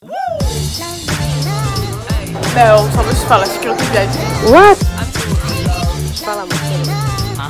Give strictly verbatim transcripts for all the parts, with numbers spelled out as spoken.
Não, só vou te falar, fica no episódio. What? Fala, moça.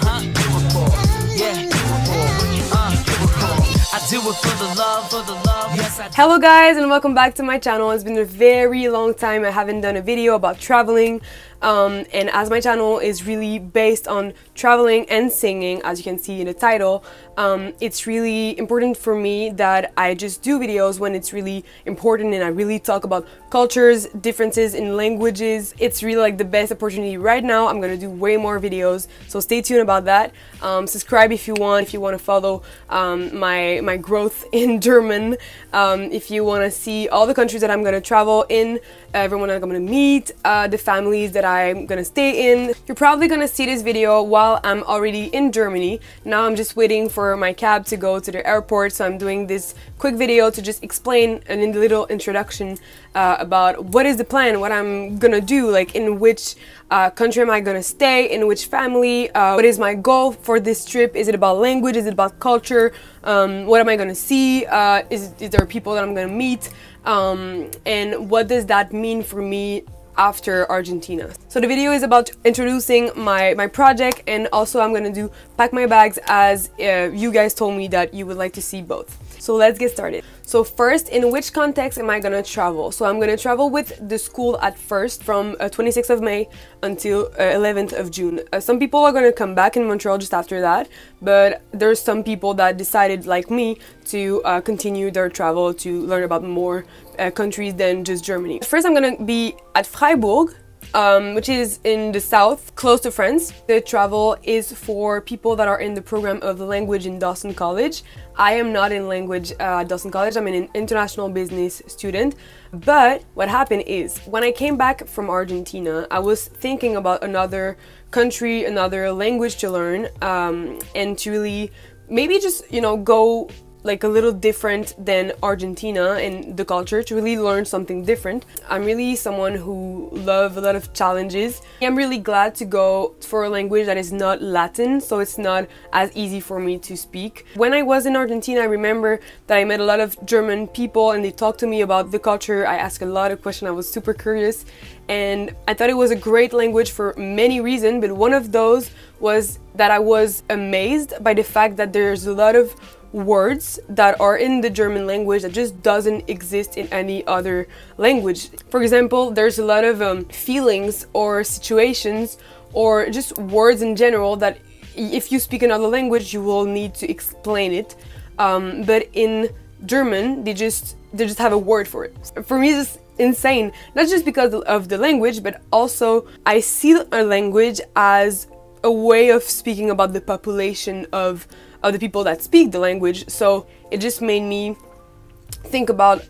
Hello guys, and welcome back to my channel. It's been a very long time I haven't done a video about traveling. Um, and as my channel is really based on traveling and singing, as you can see in the title, um, it's really important for me that I just do videos when it's really important and I really talk about cultures, differences in languages. It's really like the best opportunity right now. I'm gonna do way more videos, so stay tuned about that. Um, subscribe if you want, if you want to follow um, my, my growth in German, um, if you want to see all the countries that I'm gonna travel in, everyone that I'm gonna meet, uh, the families that I'm gonna stay in. You're probably gonna see this video while I'm already in Germany. Now I'm just waiting for my cab to go to the airport, so I'm doing this quick video to just explain a little introduction uh, about what is the plan, what I'm gonna do, like in which uh, country am I gonna stay, in which family, uh, what is my goal for this trip, is it about language, is it about culture, um, what am I gonna see, uh, is, is there people that I'm gonna meet, um, and what does that mean for me after Argentina. So the video is about introducing my my project, and also I'm gonna do pack my bags, as uh, you guys told me that you would like to see both. So let's get started. So first, in which context am I gonna travel? So I'm gonna travel with the school at first, from uh, twenty-sixth of May until uh, eleventh of June. Uh, some people are gonna come back in Montreal just after that, but there's some people that decided, like me, to uh, continue their travel to learn about more uh, countries than just Germany. First, I'm gonna be at Freiburg, Um, which is in the south, close to France. The travel is for people that are in the program of language in Dawson College. I am not in language uh, at Dawson College, I'm an international business student. But what happened is, when I came back from Argentina, I was thinking about another country, another language to learn, um, and to really maybe just, you know, go like a little different than Argentina and the culture, to really learn something different. I'm really someone who loves a lot of challenges. I'm really glad to go for a language that is not Latin, so it's not as easy for me to speak. When I was in Argentina, I remember that I met a lot of German people and they talked to me about the culture. I asked a lot of questions, I was super curious, and I thought it was a great language for many reasons, but one of those was that I was amazed by the fact that there's a lot of words that are in the German language that just doesn't exist in any other language. For example, there's a lot of um, feelings or situations or just words in general that if you speak another language you will need to explain it, um, but in German they just they just have a word for it. For me, it's insane, not just because of the language, but also I see a language as a way of speaking about the population of of the people that speak the language. So it just made me think about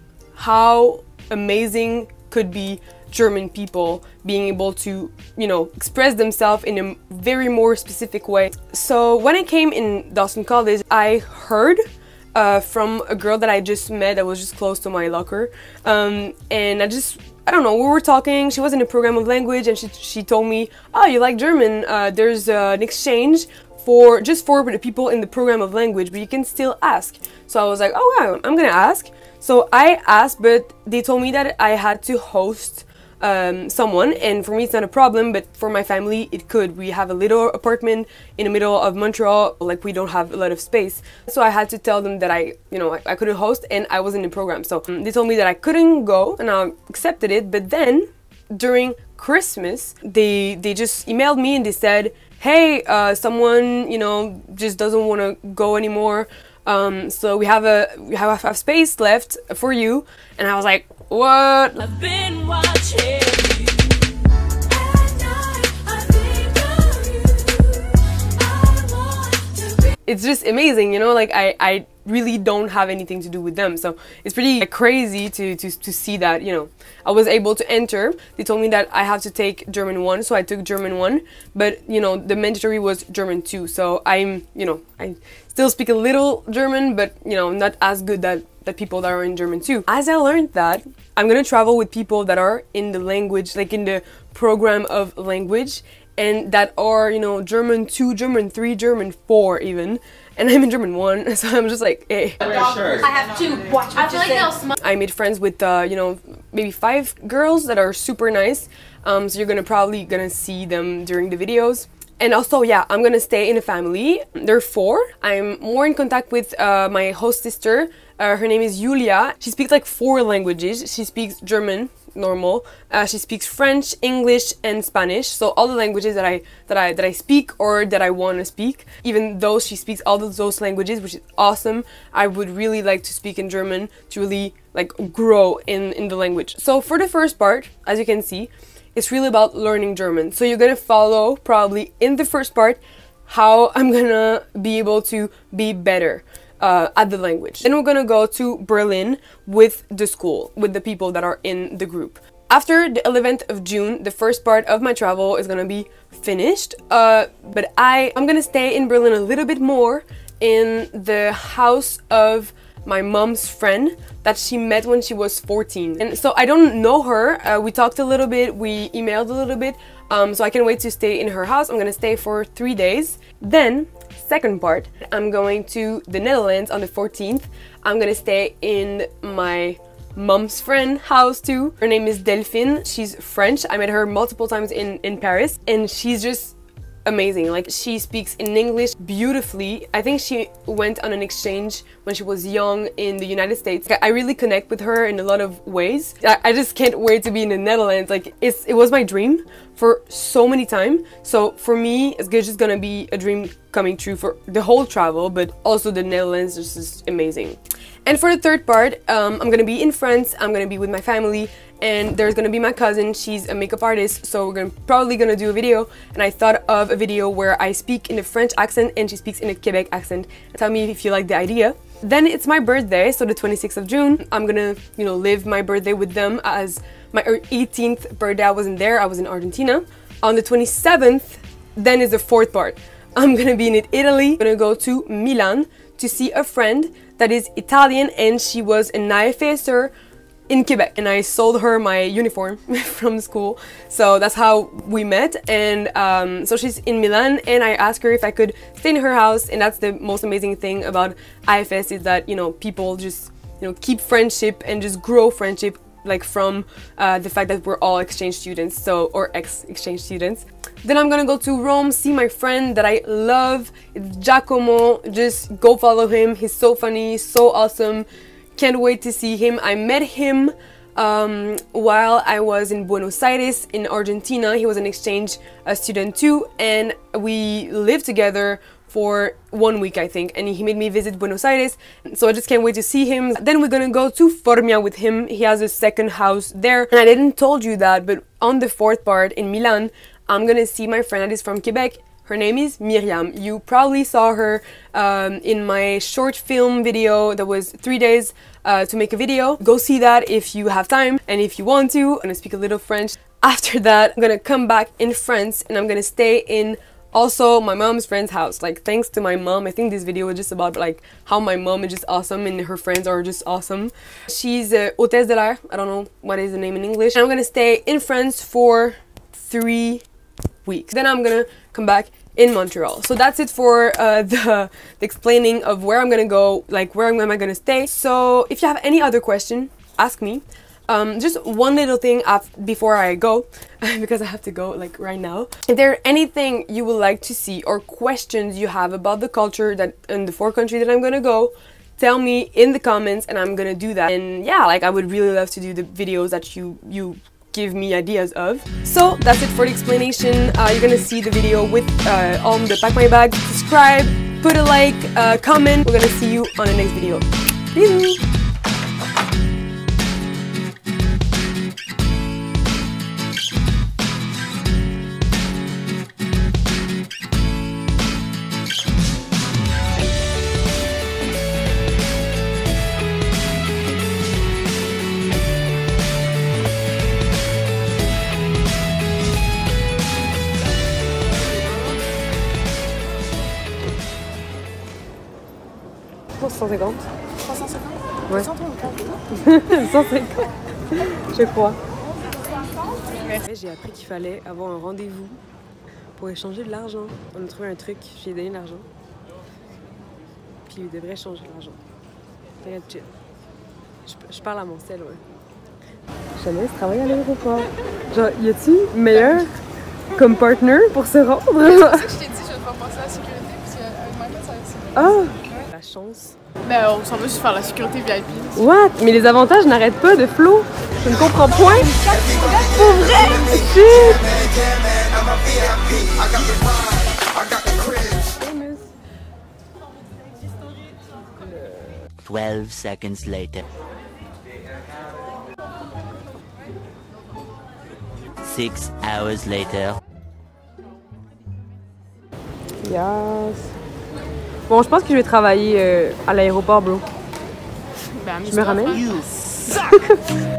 how amazing could be German people being able to, you know, express themselves in a very more specific way. So when I came in Dawson College, I heard uh, from a girl that I just met that was just close to my locker, um, and I just I don't know, we were talking, she was in a program of language, and she, she told me, oh, you like German, uh, there's uh, an exchange for just for the people in the program of language, but you can still ask. So I was like, oh wow, I'm gonna ask. So I asked, but they told me that I had to host um, someone, and for me it's not a problem, but for my family it could. We have a little apartment in the middle of Montreal, like we don't have a lot of space. So I had to tell them that I, you know, I, I couldn't host and I was in the program. So um, they told me that I couldn't go, and I accepted it. But then during Christmas, they they just emailed me and they said, hey, uh, someone, you know, just doesn't want to go anymore. Um, so we have a we have a space left for you. And I was like, what? I've been watching you. At night, I think of you. I want to be. It's just amazing, you know, like I, I really don't have anything to do with them. So it's pretty crazy to, to, to see that, you know, I was able to enter. They told me that I have to take German one, so I took German one, but you know, the mandatory was German two. So I'm, you know, I still speak a little German, but you know, not as good that the people that are in German too. As I learned that, I'm gonna travel with people that are in the language, like in the program of language, and that are, you know, German two, German three, German four even. and I'm in German one, so I'm just like, hey. I have two. Watch. I feel like they'll smile. I made friends with, uh, you know, maybe five girls that are super nice. Um, so you're gonna probably gonna see them during the videos. And also, yeah, I'm gonna stay in a family. There are four. I'm more in contact with uh, my host sister. Uh, her name is Julia. She speaks like four languages. She speaks German, normal. Uh, she speaks French, English, and Spanish. So all the languages that I that I that I speak or that I want to speak. Even though she speaks all of those languages, which is awesome. I would really like to speak in German to really like grow in in the language. So for the first part, as you can see, it's really about learning German. So you're gonna follow probably in the first part how I'm gonna be able to be better uh, at the language. Then we're gonna go to Berlin with the school, with the people that are in the group. After the eleventh of June, the first part of my travel is gonna be finished. Uh, but I, I'm gonna stay in Berlin a little bit more in the house of my mom's friend that she met when she was fourteen. And so I don't know her. Uh, we talked a little bit, we emailed a little bit. Um, so I can't wait to stay in her house. I'm gonna stay for three days. Then, second part, I'm going to the Netherlands on the fourteenth. I'm gonna stay in my mom's friend house too. Her name is Delphine. She's French. I met her multiple times in, in Paris, and she's just amazing. Like, she speaks in English beautifully. I think she went on an exchange when she was young in the United States. I really connect with her in a lot of ways. I, I just can't wait to be in the Netherlands. Like, it's it was my dream for so many time. So for me, it's just gonna be a dream coming true for the whole travel, but also the Netherlands is just amazing. And for the third part, um, I'm gonna be in France. I'm gonna be with my family, and there's gonna be my cousin. She's a makeup artist, so we're gonna probably gonna do a video. And I thought of a video where I speak in a French accent and she speaks in a Quebec accent. Tell me if you like the idea. Then it's my birthday, so the twenty-sixth of June. I'm gonna, you know, live my birthday with them, as my eighteenth birthday I wasn't there, I was in Argentina. On the twenty-seventh, then is the fourth part. I'm gonna be in Italy. I'm gonna go to Milan to see a friend that is Italian, and she was an I F S er in Quebec, and I sold her my uniform from school. So that's how we met. And um, so she's in Milan, and I asked her if I could stay in her house. And that's the most amazing thing about I F S, is that, you know, people just, you know, keep friendship and just grow friendship, like from uh, the fact that we're all exchange students, so, or ex-exchange students. Then I'm gonna go to Rome, see my friend that I love. It's Giacomo. Just go follow him. He's so funny, so awesome. Can't wait to see him. I met him um, while I was in Buenos Aires in Argentina. He was an exchange uh, student too, and we lived together for one week, I think, and he made me visit Buenos Aires, so I just can't wait to see him. Then we're gonna go to Formia with him. He has a second house there, and I didn't told you that, but on the fourth part in Milan, I'm gonna see my friend that is from Quebec. Her name is Miriam. You probably saw her um, in my short film video that was three days uh, to make a video. Go see that if you have time and if you want to. I'm gonna speak a little French. After that, I'm gonna come back in France, and I'm gonna stay in also my mom's friend's house. Like, thanks to my mom. I think this video is just about like how my mom is just awesome and her friends are just awesome. She's a hôtesse de l'air. I don't know what is the name in English. And I'm gonna stay in France for three weeks. Then I'm gonna come back in Montreal. So that's it for uh, the, the explaining of where I'm gonna go, like where am I gonna stay. So if you have any other question, ask me. Um, just one little thing before I go, because I have to go like right now. If there anything you would like to see or questions you have about the culture that in the four countries that I'm gonna go, tell me in the comments and I'm gonna do that. And yeah, like I would really love to do the videos that you you give me ideas of. So that's it for the explanation. Uh, you're gonna see the video with uh, on the Pack My Bag. Subscribe, put a like, uh, comment. We're gonna see you on the next video. Bisous. cent cinquante. trois cent cinquante. Ouais. cent cinquante. Je crois. J'ai appris qu'il fallait avoir un rendez-vous pour échanger de l'argent. On a trouvé un truc, j'ai donné de l'argent. Puis il devrait changer l'argent. T'inquiète, chill. Je, je parle à mon sel, ouais. Chanel travaille à l'aéroport. Genre, y a-tu meilleur comme partner pour se rendre? C'est pour ça que je t'ai dit, je vais te faire passer à la sécurité, parce qu'avec Michael, ça va être ça. Ah! La chance. Ben, on s'en va juste faire la sécurité V I P. What? Mais les avantages n'arrêtent pas de Flo. Je ne comprends point. Pour vrai? Shit! twelve seconds later. Six hours later. Yes. Bon, je pense que je vais travailler euh, à l'aéroport, bro. Ben, Je me ramène? You suck!